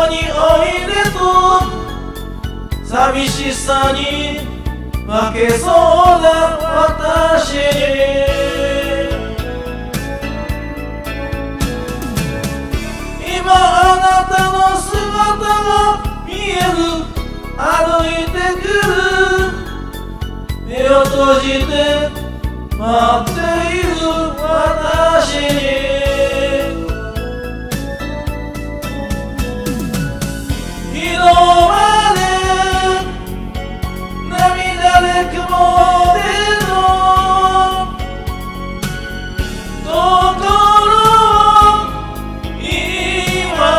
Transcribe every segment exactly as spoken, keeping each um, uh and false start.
こにおいでと寂しさに負けそうな私に今あなたの姿が見える歩いてくる目を閉じて待っている私に昨日まで涙で曇っての心を今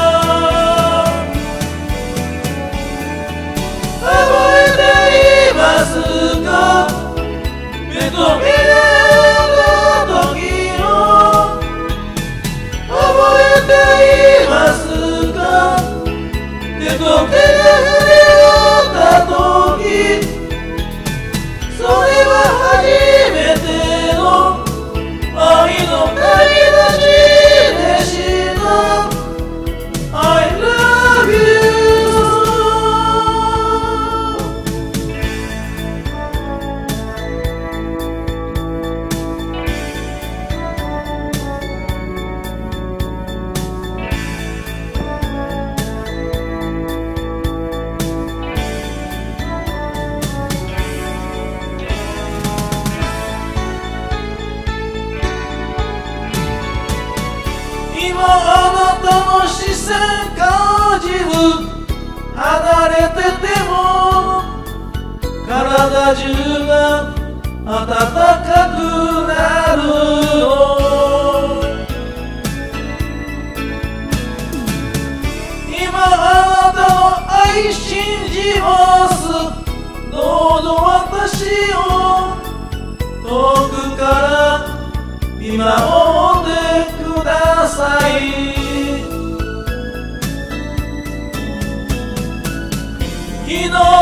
覚えていますか目と目での時を覚えていますか手と手で触れ合った時それは初めての愛の旅立ちでした I love you今あなたの視線感じる離れてても体中が暖かくなるの今あなたの愛信じますどうぞ私を遠くから見守ってください昨日